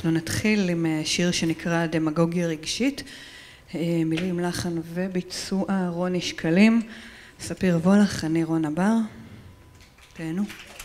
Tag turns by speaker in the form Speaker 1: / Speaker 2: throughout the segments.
Speaker 1: אנחנו נתחיל עם שיר שנקרא דמגוגיה רגשית, מילים, לחן וביצוע רוני שקלים. ספיר וולך, אני רונה בר. תהנו.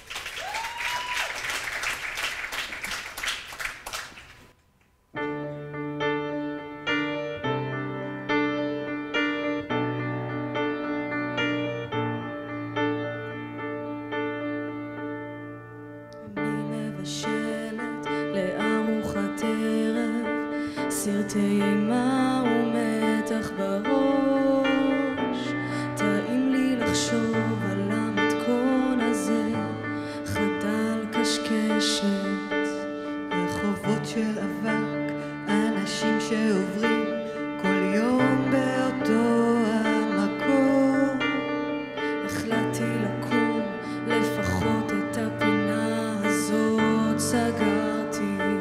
Speaker 2: סרטי אימה ומתח בראש, טעים לי לחשוב על המתכון הזה, חדל קשקשת,
Speaker 1: רחובות של אבק, אנשים שעוברים כל יום באותו המקום.
Speaker 2: החלטתי לקום, לפחות את הפינה הזאת סגרתי.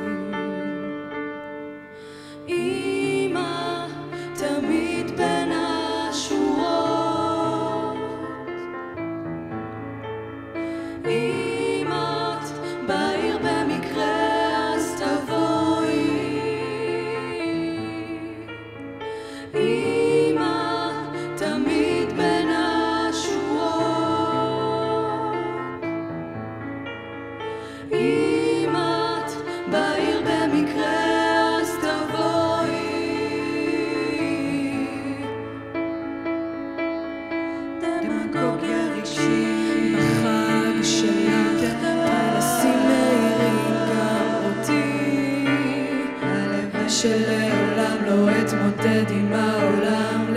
Speaker 2: אמא תמיד בין השורות, אם את בעיר במקרה אז תבואי. אמא תמיד בין השורות, אם את בעיר במקרה בחג שלך פלסים מאירים גם אותי, שלעולם לא אתמודד עם העולם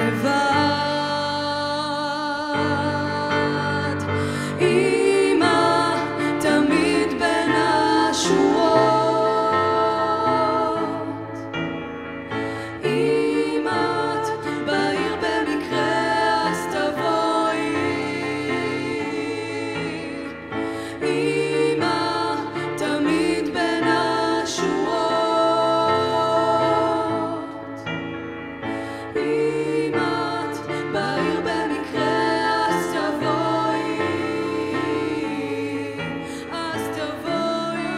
Speaker 2: לבד. אמא תמיד בין השורות, אם את בעיר במקרה אז תבואי. אמא תמיד בין השורות, אם את בעיר במקרה אז תבואי. אז תבואי,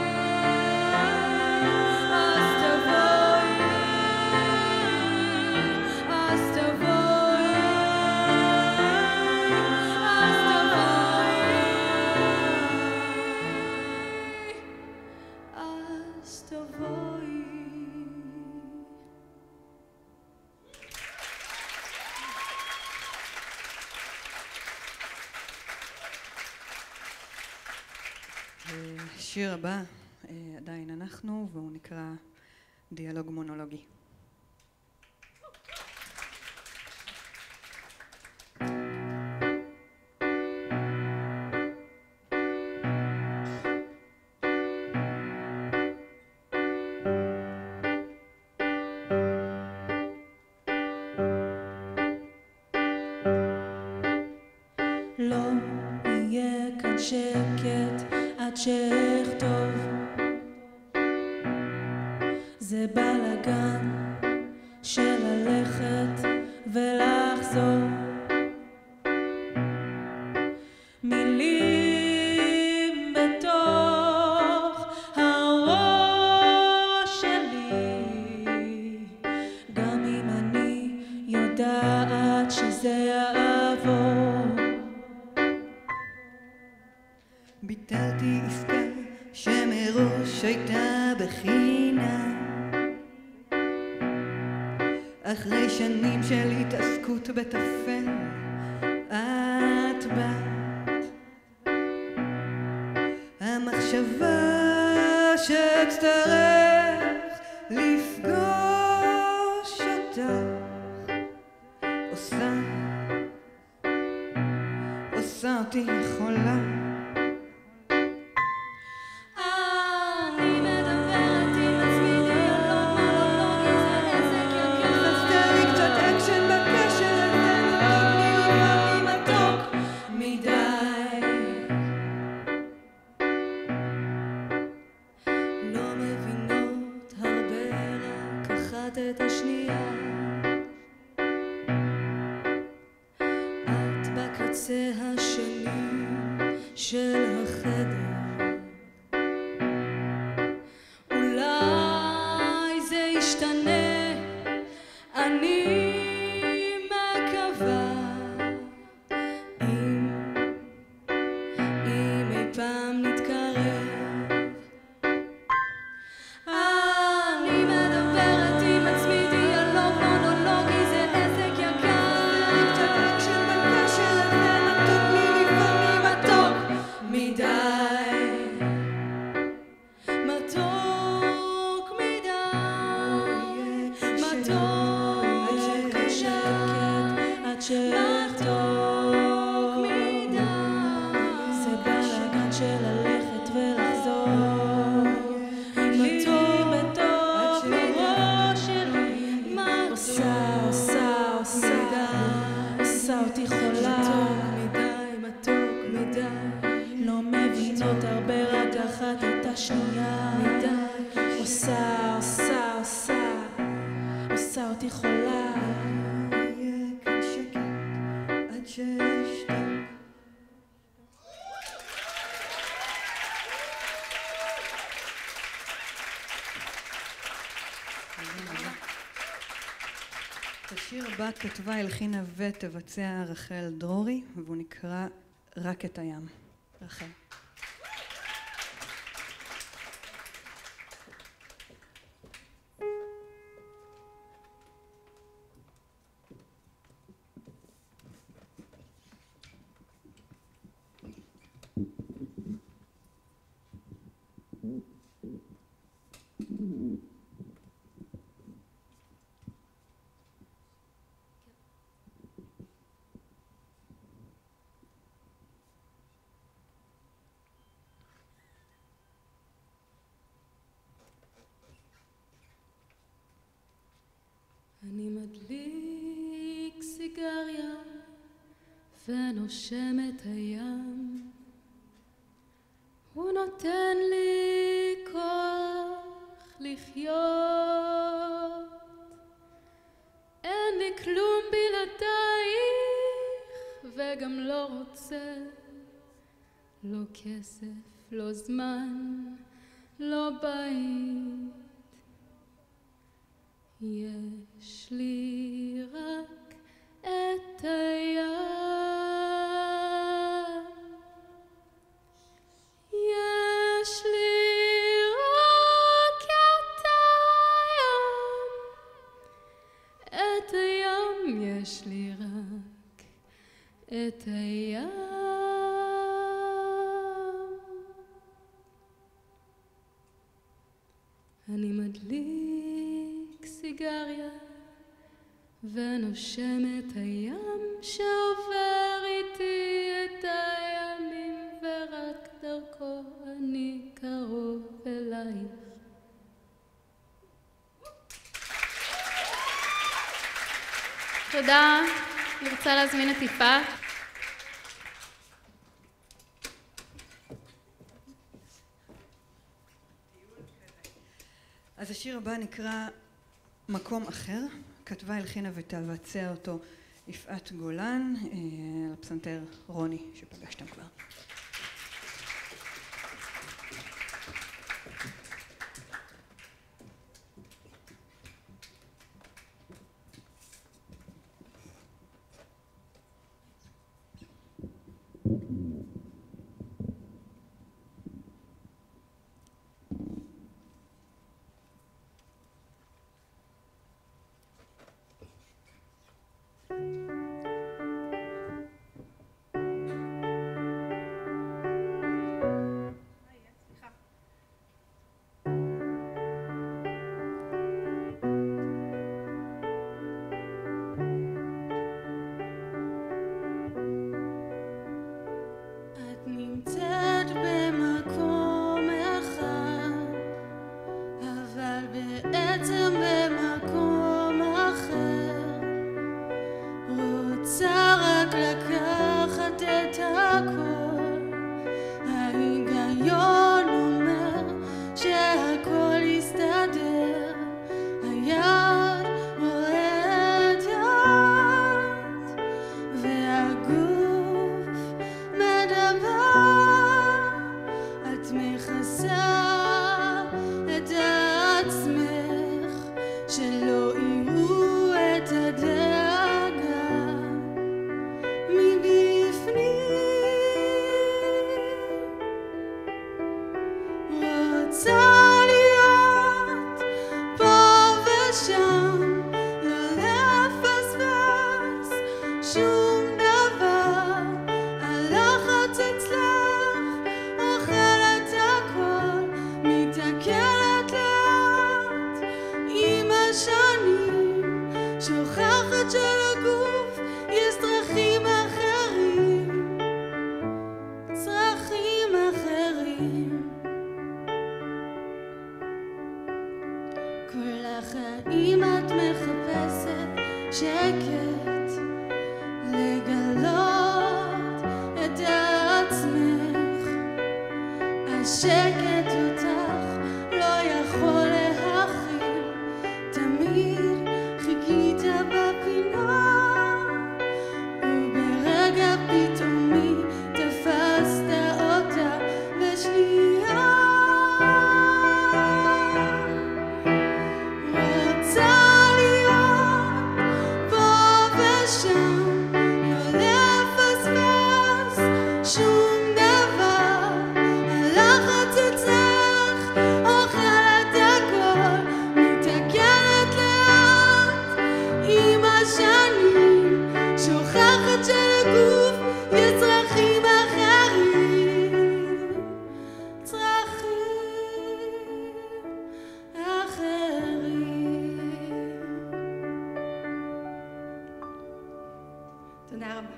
Speaker 2: אז תבואי, אז תבואי, אז תבואי.
Speaker 1: השיר הבא עדיין אנחנו, והוא נקרא דיאלוג מונולוגי.
Speaker 2: לא יהיה כאן שקט עד שאכתוב, זה בלגן של ללכת ולחזור. מילים בתוך הראש שלי, גם אם אני יודעת שזה יעבור.
Speaker 1: ביטלתי עסקה שמראש הייתה בחינם, אחרי שנים של התעסקות בטפל את באת. המחשבה שאצטרך לפגוש אותך עושה אותי חולה.
Speaker 2: את השנייה, את בקצה השני של החדר, אולי אני מקווה אם אי פעם נתקרב. אני מדברת עם עצמי דיאלוג מונולוגי, זה עסק יקר. תדק של מלכה שלכם מתוק לי לפעמים מתוק מדי, מתוק מדי, מתוק שקט עד שתוק מדי. זה בלגן של ללכת ולחזור, מתוק בתוך הראש שלי. עושה אותי חולה, מתוק מדי. לא מבינות הרבה רק אחת את השנייה. עושה אותי חולה.
Speaker 1: יהיה כאן שקט עד שאשתוק. את השיר הבא כתבה, הלחינה ותבצע רחל דרורי, והוא נקרא רק את הים. רחל.
Speaker 2: אני מדליק סיגריה ונושם את הים, הוא נותן לי כוח לחיות, אין לי כלום בלעדייך וגם לא רוצה, לא כסף, לא זמן, לא בית, יש לי רק את הים, יש לי רק את הים, יש לי רק את הים. אני מדליק סיגריה ונושם את הים שעובר איתי את הימים, ורק דרכו אני קרוב אלייך.
Speaker 3: תודה. אני רוצה להזמין את יפעת.
Speaker 1: אז השיר הבא נקרא מקום אחר, כתבה, הלחינה ותבצע אותו יפעת גולן, על הפסנתר רוני שפגשתם כבר.
Speaker 4: שקט, לגלות את עצמך. השקט אותך לא יכול להכיל, תמיד חיכית בפינה, וברגע פתאומי תפסת אותה בשנייה. רוצה להיות פה ושם, לא לפספס שום דבר. הלחץ אצלך אוכל את הכל, מתקנת לאט עם השנים, שוכחת שלגוף יש צרכים אחרים, צרכים אחרים. תודה רבה.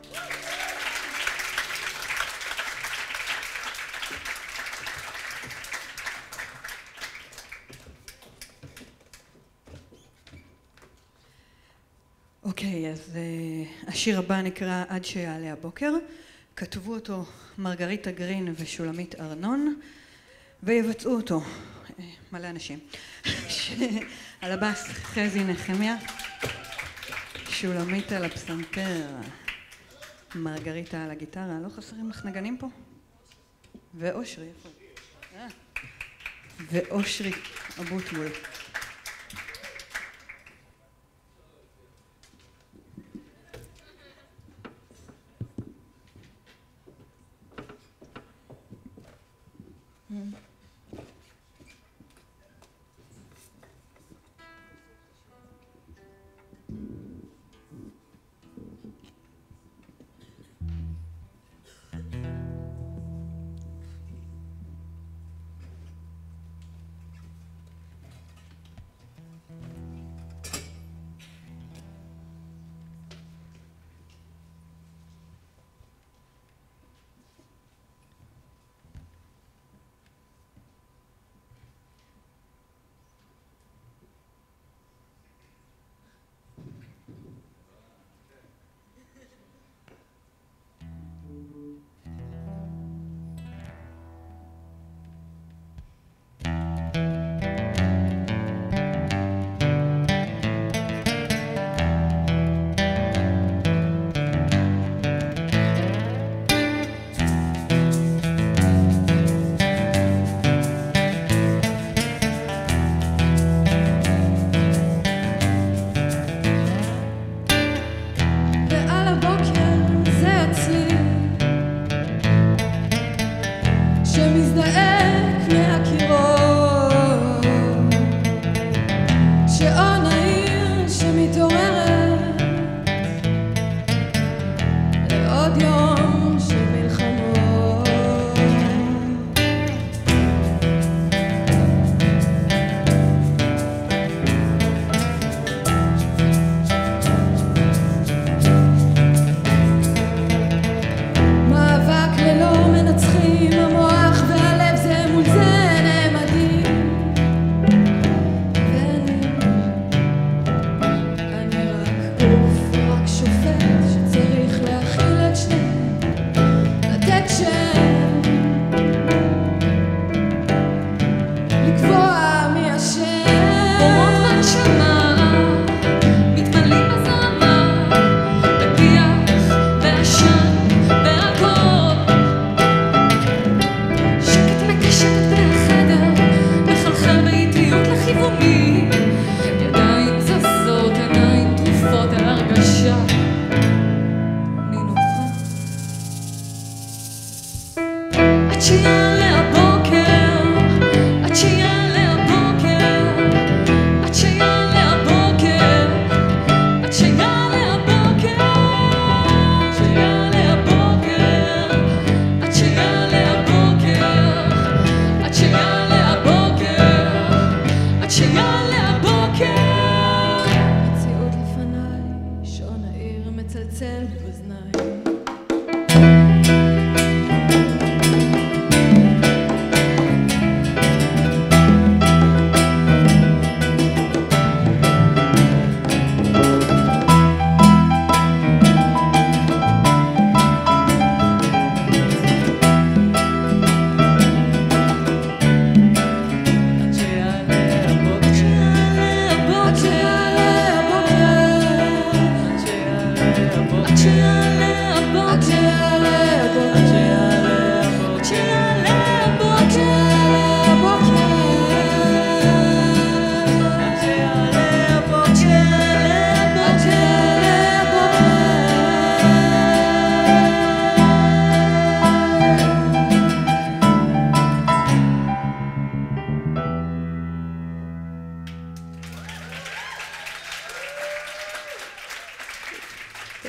Speaker 1: אוקיי, אז השיר הבא נקרא עד שיעלה הבוקר. כתבו אותו מרגריטה גרין ושולמית ארנון, ויבצעו אותו מלא אנשים. על הבאס חזי נחמיה, שולמית על הפסנתר, מרגריטה על הגיטרה. לא חסרים לך נגנים פה? ואושרי, איפה? ואושרי אבוטבול.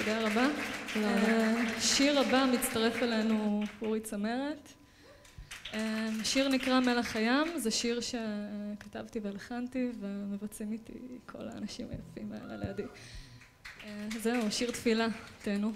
Speaker 2: תודה רבה. השיר הבא מצטרף אלינו אורי צמרת. השיר נקרא מלח הים, זה שיר שכתבתי והלחנתי ומבצעים איתי כל האנשים היפים האלה לידי. זהו, שיר תפילה, תהנו.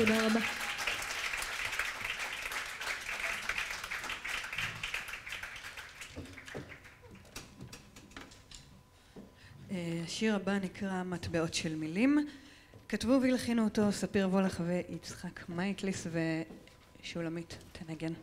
Speaker 2: תודה רבה.
Speaker 1: השיר הבא נקרא מטבעות של מילים. כתבו והלחינו אותו ספיר וולך ויצחק מייקליס, ושולמית תנגן.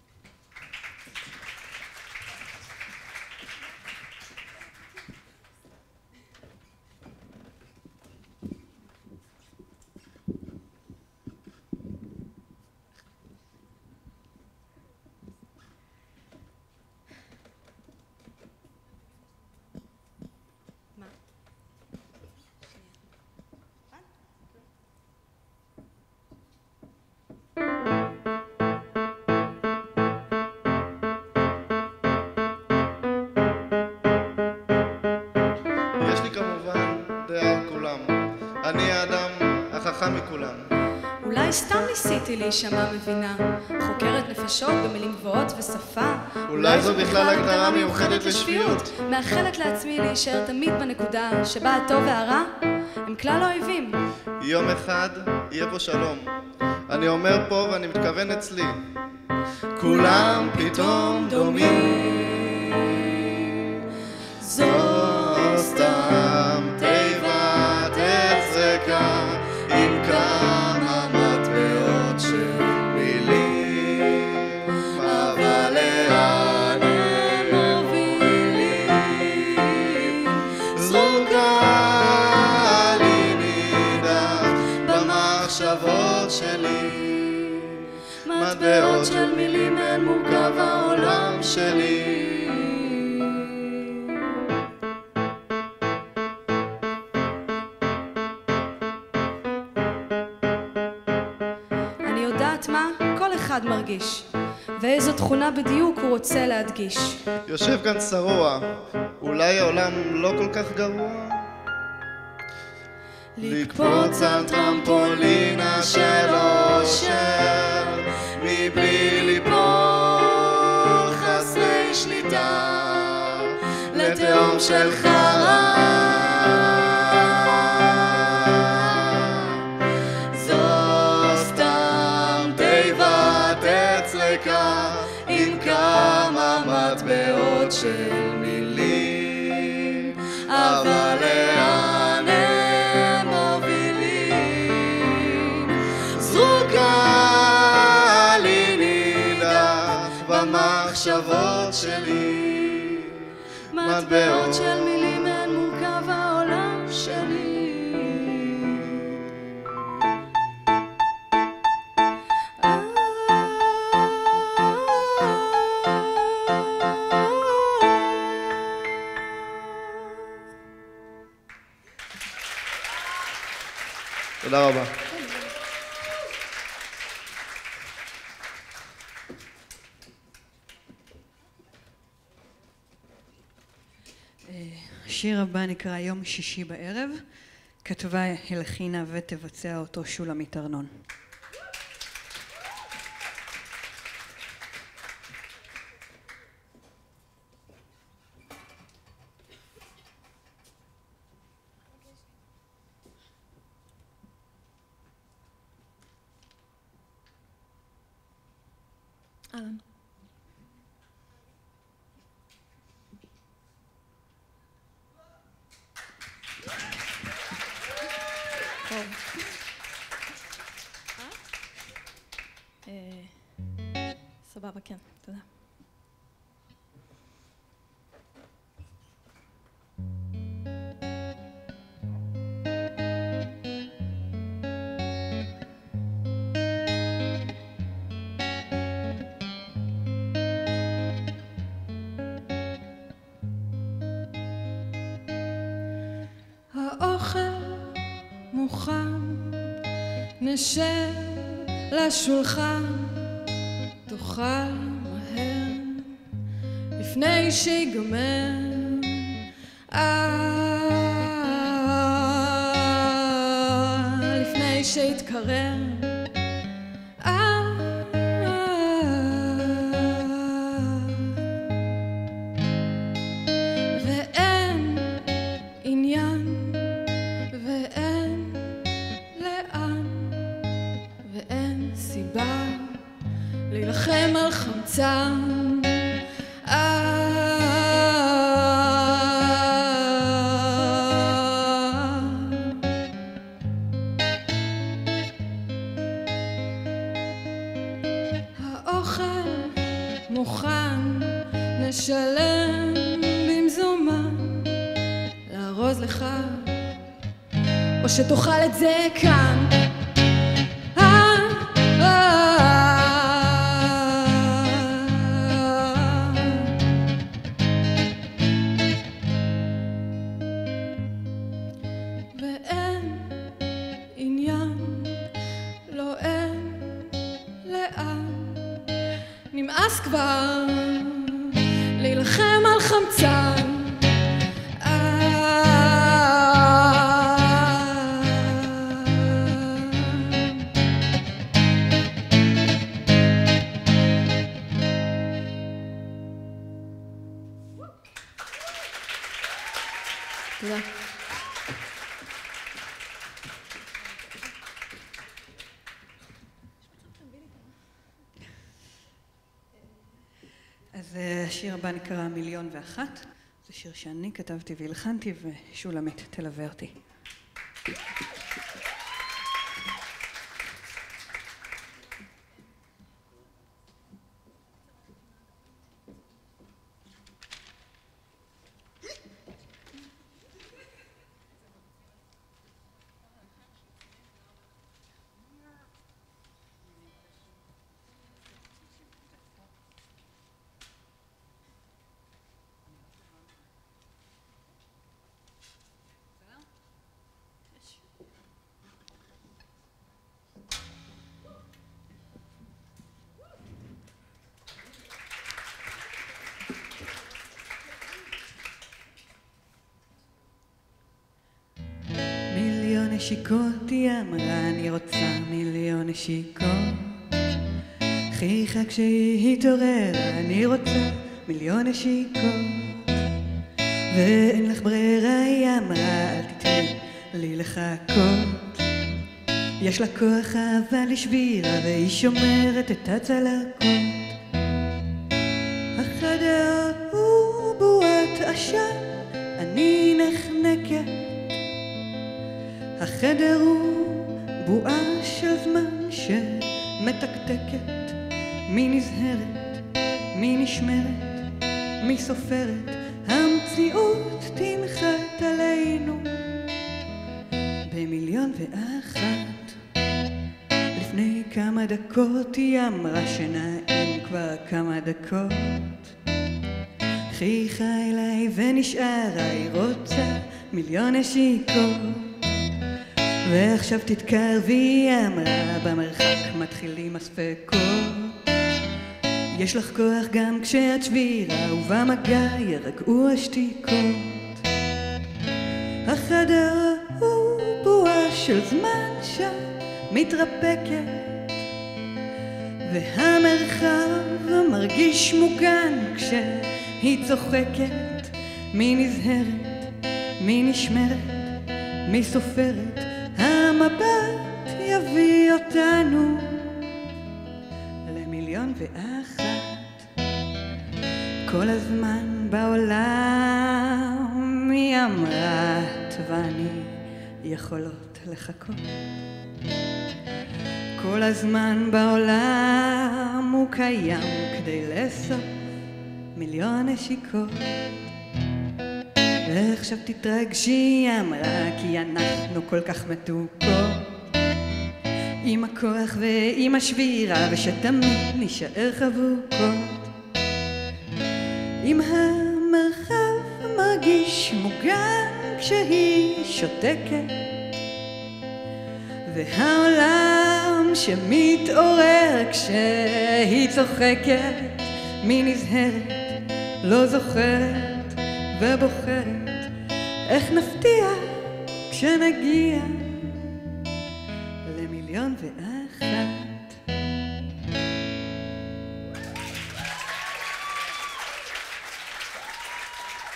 Speaker 5: אני האדם החכם מכולם.
Speaker 4: אולי סתם ניסיתי להישמע מבינה, חוקרת נפשות במילים גבוהות ושפה.
Speaker 5: אולי זו בכלל הגדרה מיוחדת לשפיות.
Speaker 4: מאחלת לעצמי להישאר תמיד בנקודה שבה הטוב והרע הם כלל אויבים.
Speaker 5: יום אחד יהיה פה שלום. אני אומר פה ואני מתכוון אצלי, כולם פתאום דומים. זו סתם תיבת עץ ריקה עם כמה מטבעות של מילים, אבל לאן הם מובילים? זרוקה לי נידח במחשבות שלי, מטבעות של מילים הן מורכב העולם שלי.
Speaker 4: אני יודעת מה כל אחד מרגיש, ואיזו תכונה בדיוק הוא רוצה להדגיש.
Speaker 5: יושב כאן צרוע, אולי העולם לא כל כך גרוע? לקפוץ על טרמפולינה של אושר מבלי ליפול חסרי שליטה לתהום של חרא. זו סתם תיבת עץ ריקה עם כמה מטבעות של מילים, אבל לאן הם מובילים? זרוקה לי נידח במחשבות שלי, מטבעות של מילים הן מורכב העולם שלי. תודה רבה.
Speaker 1: השיר הבא נקרא יום שישי בערב. כתבה, הלחינה ותבצע אותו שולמית ארנון.
Speaker 2: אהלן. סבבה, כן, תודה.
Speaker 4: האוכל מוכן, נשב לשולחן, תאכל מהר לפני שיגמר. לפני שיתקרר. ואין עניין ואין לאן, להילחם על חמצן. האוכל מוכן, נשלם במזומן, לארוז לך או שתאכל את זה כאן. ואין עניין, לא אין לאן, נמאס כבר להילחם על חמצן. תודה.
Speaker 1: אז השיר הבא נקרא 1,000,001. זה שיר שאני כתבתי והלחנתי ושולמית תלווה אותי. נשיקות היא אמרה, אני רוצה 1,000,000 נשיקות. חייכה כשהיא התעוררה, אני רוצה 1,000,000 נשיקות. ואין לך ברירה, היא אמרה, אל תתני לי לחכות. יש לה כוח אבל היא שבירה, והיא שומרת את הצלקות. החדר הוא בועת עשן, אני נחנקת. החדר הוא בועה של זמן שמתקתקת. מי נזהרת, מי נשמרת, מי סופרת, המציאות תנחת עלינו 1,000,001. לפני כמה דקות היא אמרה שנעים כבר כמה דקות. חייכה אליי ונשארה, היא רוצה 1,000,000 נשיקות. ועכשיו תתקרבי, היא אמרה, במרחק מתחילים הספקות. יש לך כוח גם כשאת שבירה, ובמגע ירגעו השתיקות. החדר הוא בועה של זמן שמתרפקת, והמרחב מרגיש מוגן כשהיא צוחקת. מי נזהרת, מי נשמרת, מי סופרת, המבט יביא אותנו 1,000,001. כל הזמן בעולם היא אמרה, את ואני יכולות לחכות. כל הזמן בעולם הוא קיים כדי לאסוף 1,000,000 נשיקות. ועכשיו תתרגשי, היא אמרה, כי אנחנו כל כך מתוקות. עם הכוח ועם השבירה, ושתמיד נשאר חבוקות. אם המרחב מרגיש מוגן כשהיא שותקת, והעולם שמתעורר כשהיא צוחקת. מי נזהרת, לא זוכרת ובוחרת, איך נפתיע כשנגיע 1,000,001.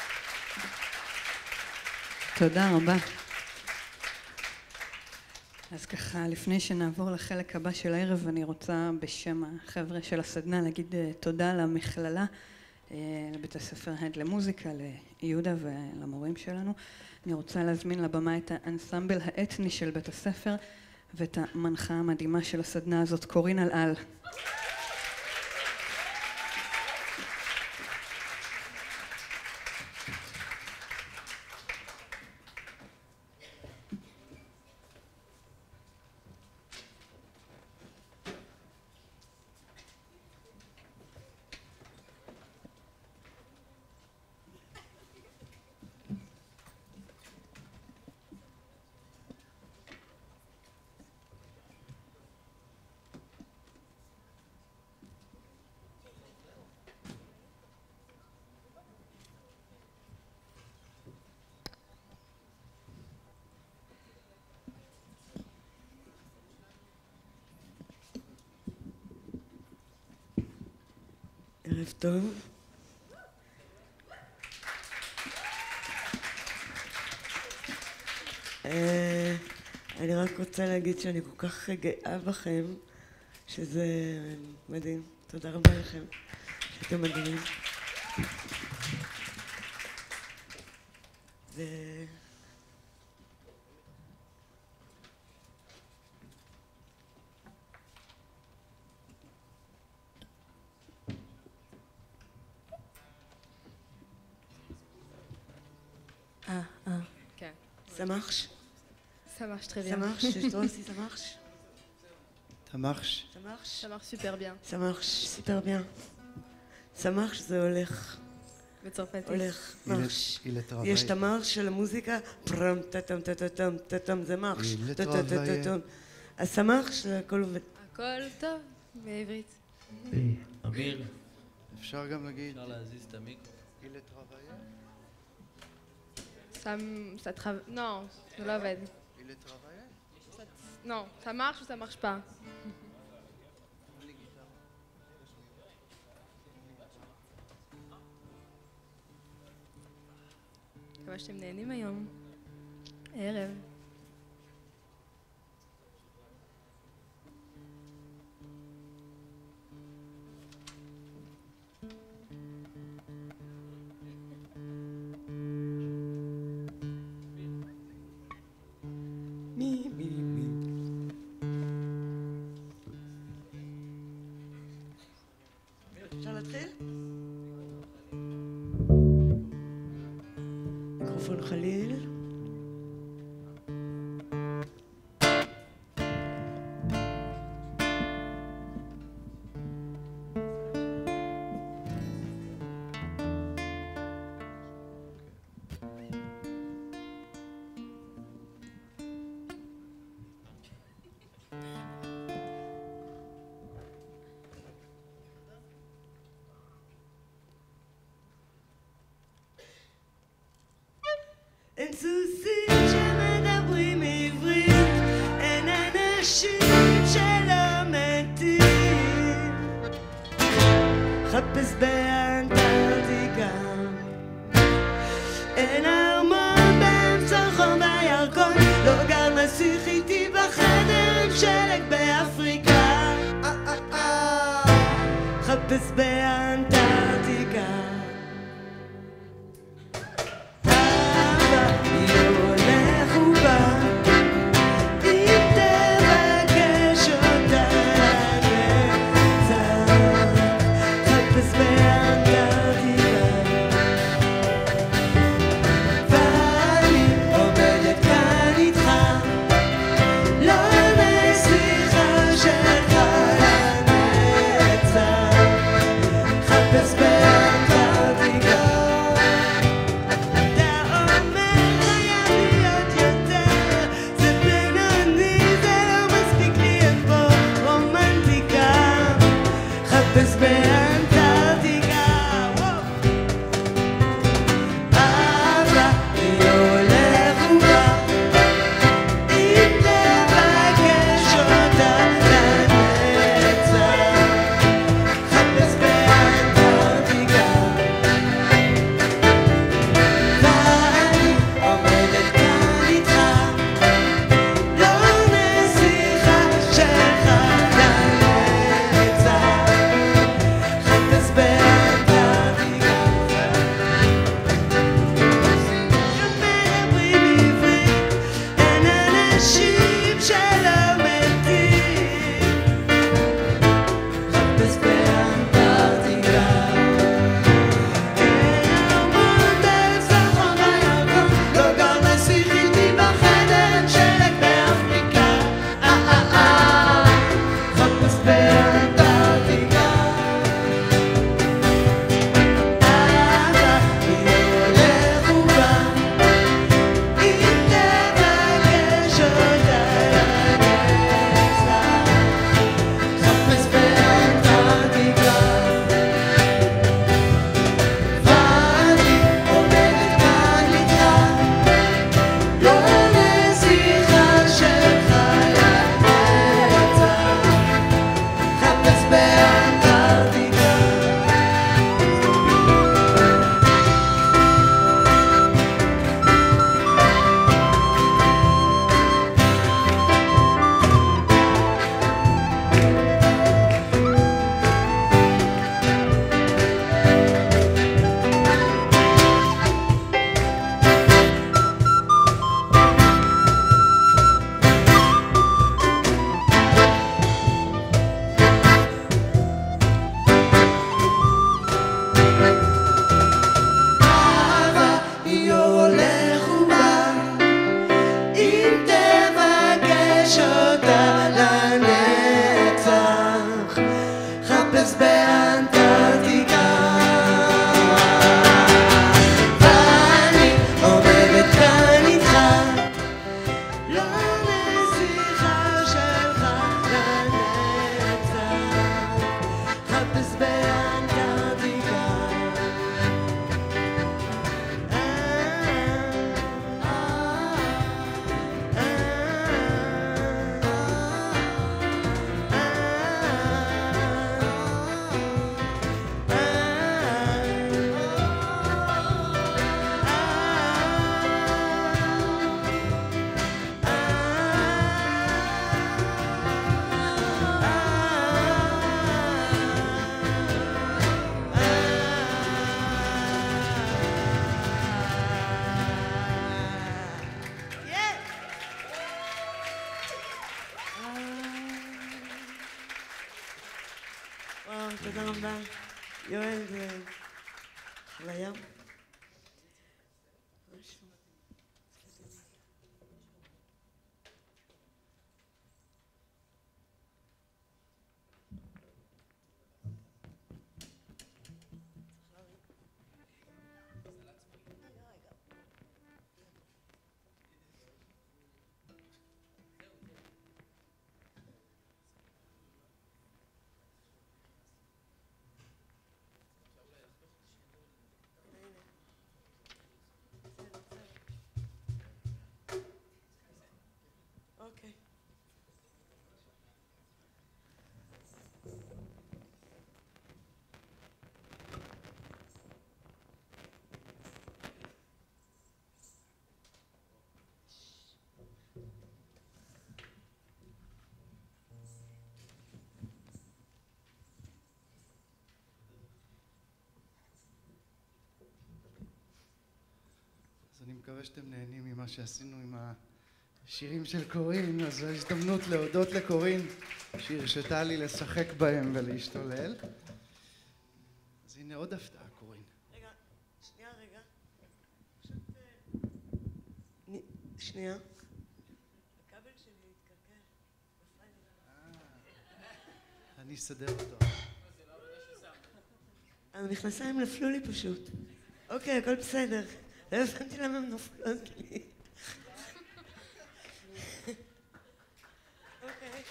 Speaker 1: תודה רבה. אז ככה, לפני שנעבור לחלק הבא של הערב, אני רוצה בשם החבר'ה של הסדנה להגיד תודה למכללה, לבית הספר הד למוזיקה, ליהודה ולמורים שלנו. אני רוצה להזמין לבמה את האנסמבל האתני של בית הספר ואת המנחה המדהימה של הסדנה הזאת, קורין אלעל.
Speaker 6: ערב טוב. אני רק רוצה להגיד שאני כל כך גאה בכם, שזה מדהים. תודה רבה לכם, שאתם מדהימים.
Speaker 4: כן.
Speaker 6: Ça marche?
Speaker 3: Ça marche très bien.
Speaker 6: Ça marche? Toi aussi ça marche?
Speaker 5: Ça marche.
Speaker 6: Ça marche?
Speaker 3: Ça marche super bien.
Speaker 6: Ça marche super bien. Ça marche זה הולך.
Speaker 3: בצרפתית.
Speaker 6: הולך, מרש.
Speaker 5: Il est travaillé.
Speaker 6: יש את המרש של המוזיקה, פרם, טטם, טטם, טטם, זה מרש. טטטטטם. אז סמרש, הכל עובד.
Speaker 3: הכל טוב בעברית.
Speaker 7: אמיר,
Speaker 5: אפשר גם להגיד.
Speaker 7: אפשר להזיז את המיקרו.
Speaker 5: Il est travaillé.
Speaker 3: Ça travaille. Non, זה לא עובד.
Speaker 5: Il est travaillé.
Speaker 3: Non, ça marche ou ça marche pas? מקווה שאתם נהנים היום. ערב.
Speaker 6: אפשר להתחיל? מיקרופון חליל. אין סוסים שמדברים עברית, אין אנשים שלא מתים. חפש באנטארקטיקה, אין ארמון באמצע חום בירקון, לא גר נסיך איתי בחדר עם שלג באפריקה. חפש באנטארקטיקה. Let's באנטארקטיקה. וואו, תודה רבה. יואל, זה חוויה. אוקיי.
Speaker 5: אז אני מקווה שאתם נהנים ממה שעשינו עם השירים של קורין, אז זו הזדמנות להודות לקורין שהרשתה לי לשחק בהם ולהשתולל. אז הנה עוד הפתעה, קורין.
Speaker 6: רגע, רגע. פשוט... שנייה. הכבל שלי התקלקל.
Speaker 5: אני אסדר אותו.
Speaker 6: המכנסיים נפלו לי פשוט. אוקיי, הכל בסדר. לא הבנתי למה הם נופלות לי. אוקיי.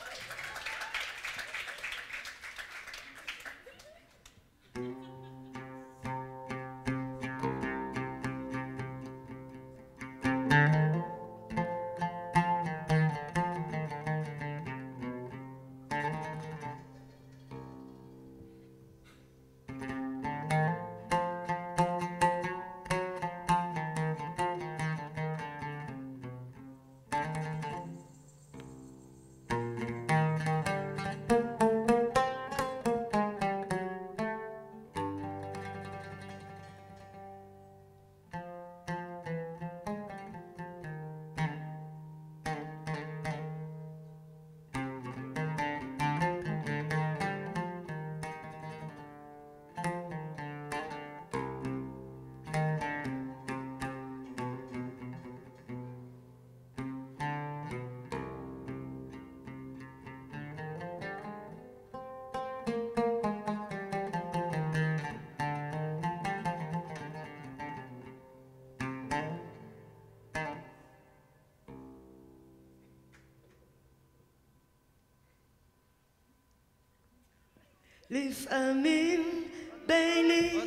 Speaker 6: לפעמים ביני...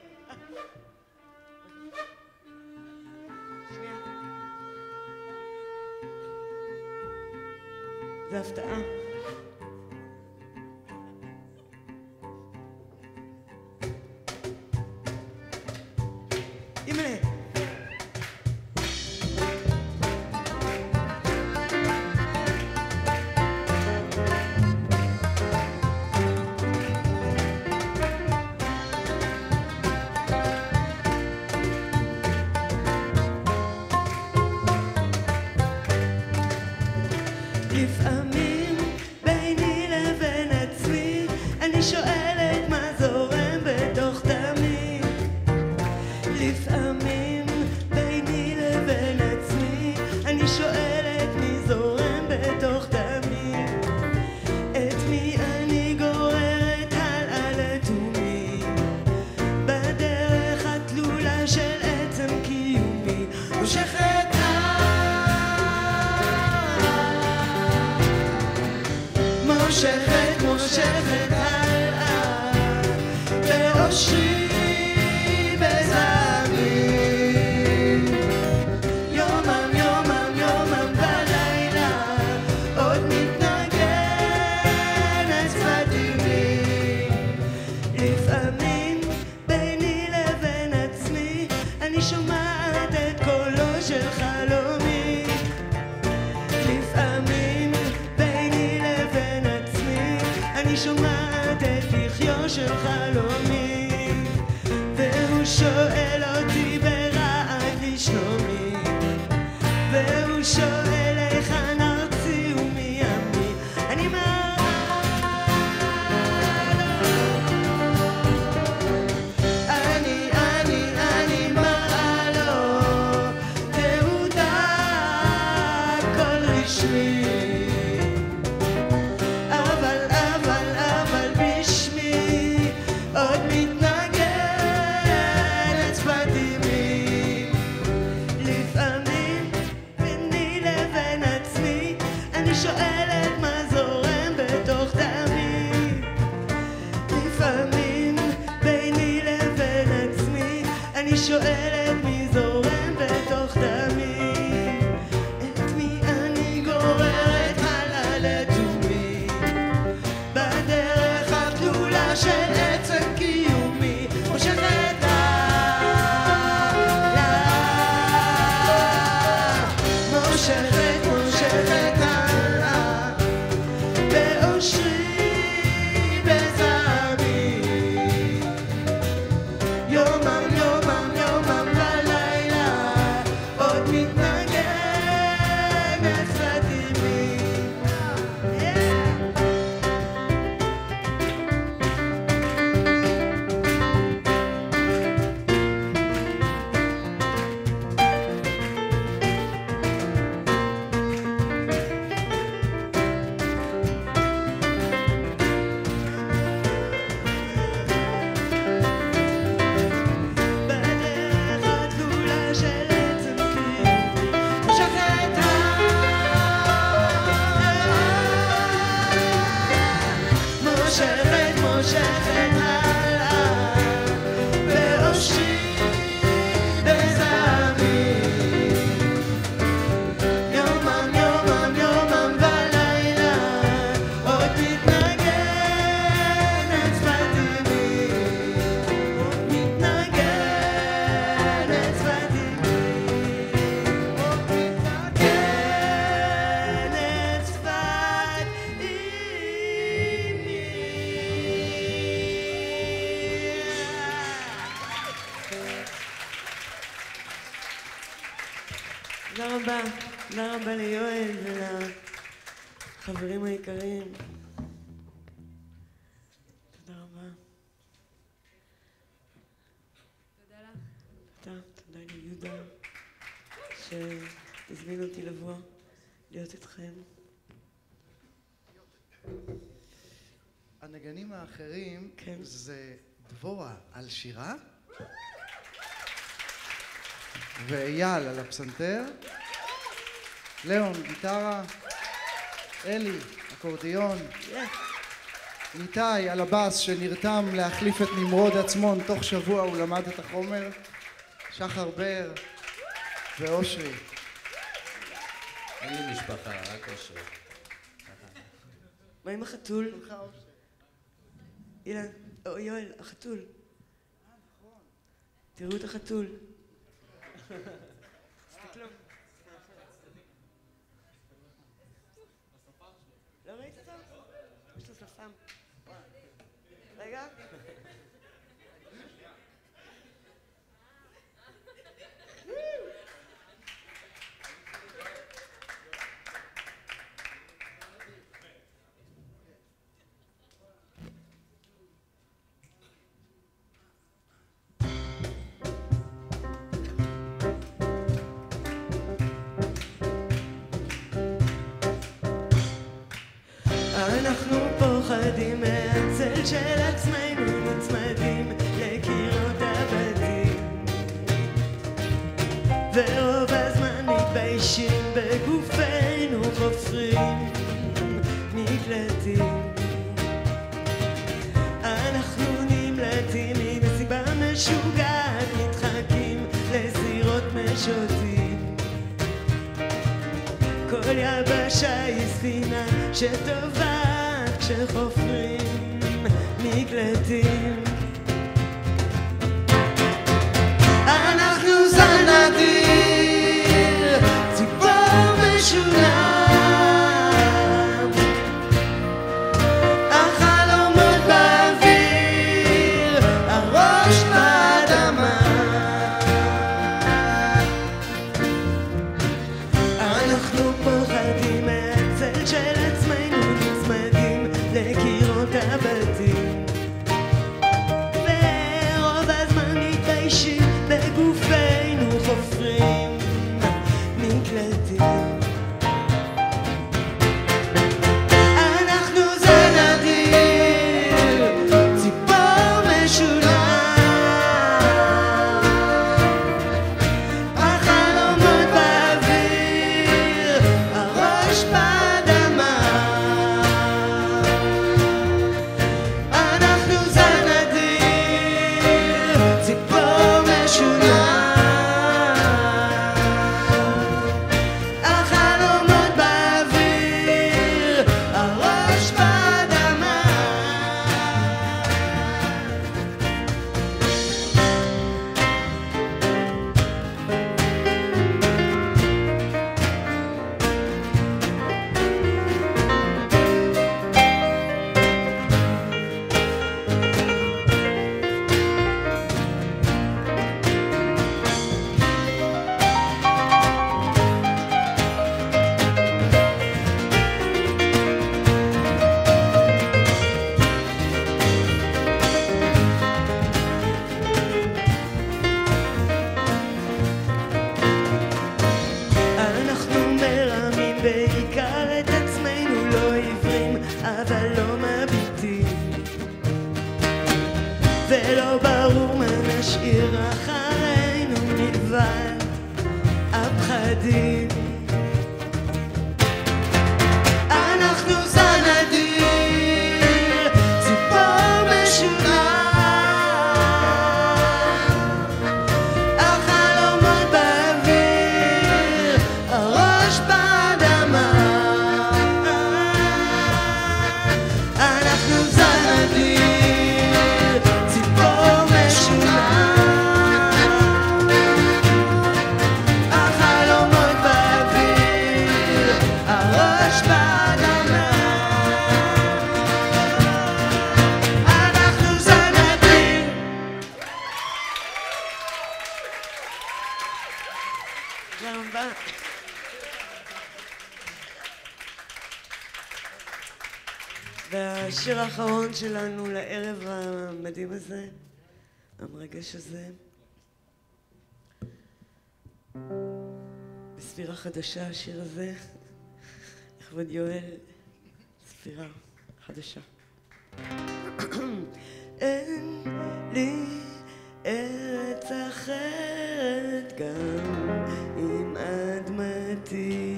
Speaker 6: זה הפתעה. אימא'לה. לפעמים לפעמים ביני לבין עצמי אני שומעת את קולו של חלומי. לפעמים ביני לבין עצמי אני שומעת את לחיו של חלומי, והוא שואל אותי ברעד לשלומי, והוא שואל היכן ארצי ומי עמי. אני מראה לו תעודה כל רשמי, אבל בשמי עוד מתנגנת שפת אמי. לפעמים ביני לבין עצמי אני שואלת מה זורם בתוך דמי. לפעמים ביני לבין עצמי אני שואלת מי זורם בתוך דמי. את מי אני גוררת הלאה לתומי בדרך התלולה של עצם קיומי, מושכת מושכת הלאה באושרי בזעמי. יומם בלילה עוד מתנגנת שפת אמי. בדרך התלולה של עצם קיומי, מושכת מושכת הלאה באושרי בזעמי. יומם בלילה עוד מתנגנת שפת אמי, מתנגנת שפת אמי, מתנגנת שפת אמי. תודה רבה. תודה רבה ליואל ולחברים היקרים. תודה רבה.
Speaker 3: תודה לך.
Speaker 6: תודה ליהודה שהזמין אותי לבוא להיות איתכם.
Speaker 5: הנגנים האחרים
Speaker 6: כן.
Speaker 5: זה דבורה על שירה ואייל על הפסנתר, ליאון גיטרה, אלי אקורדיון, ניתאי על הבאס שנרתם להחליף את נמרוד עצמון, תוך שבוע הוא למד את החומר, שחר בר ואושרי.
Speaker 7: אין לי משפחה, רק אושרי.
Speaker 6: מה עם החתול? אילן, או יואל, החתול. תראו את החתול. תסתכלו. לא ראית אותו? יש לו שפם. רגע. אנחנו פוחדים מהצל של עצמנו, נצמדים לקירות הבתים, ורוב הזמן מתביישים בגופנו, חופרים מקלטים. אנחנו נמלטים ממסיבה משוגעת, נדחקים לזירות משוטים. כל יבשה היא ספינה שטובעת כשחופרים מקלטים. ולא ברור מה נשאיר אחרינו מלבד הפחדים. אנחנו זנדיר, ציפור משונה, החלומות באוויר, הראש באדמה. אנחנו זנדיר, ציפור משונה, החלומות באוויר, הראש באדמה. אנחנו זנדיר. תודה רבה. והשיר האחרון שלנו לערב המדהים הזה, המרגש הזה, בספירה חדשה השיר הזה, לכבוד יואל, ספירה חדשה. אין לי ארץ אחרת גם אם אדמתי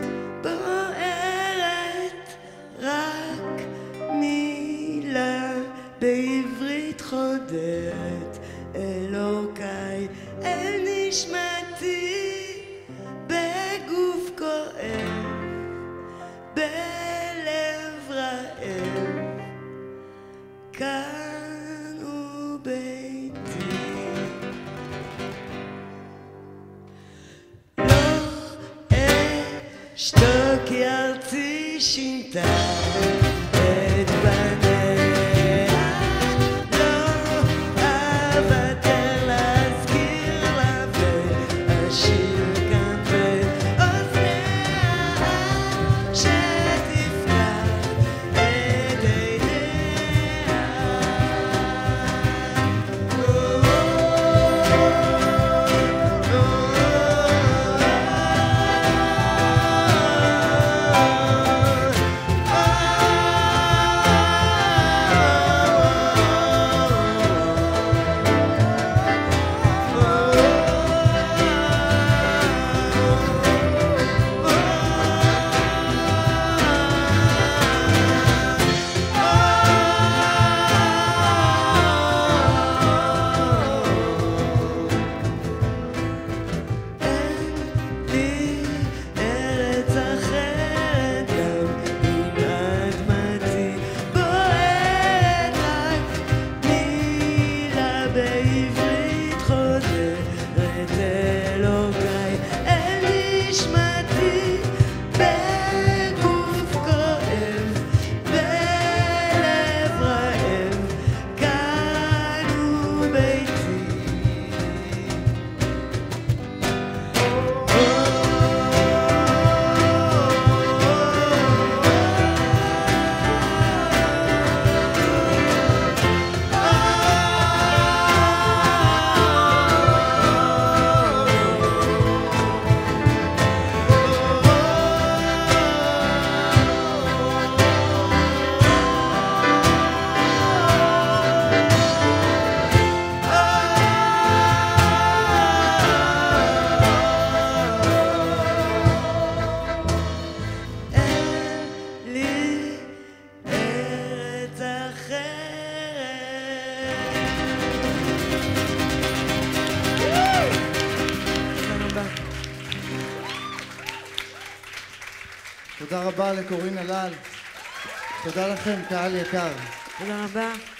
Speaker 6: בוערת, רק מילה בעברית חודרת, אלוקיי אל נשמתי, בגוף כואב, בלב רעב, כאן הוא ביתי. לא אשתוק כי ארצי שינתה את בניה, לא אוותר להזכיר לה ואשיר כאן באוזניה, שתפתח את עיניה.
Speaker 5: תודה רבה לקורין אלאל. תודה לכם, קהל יקר.
Speaker 6: תודה רבה.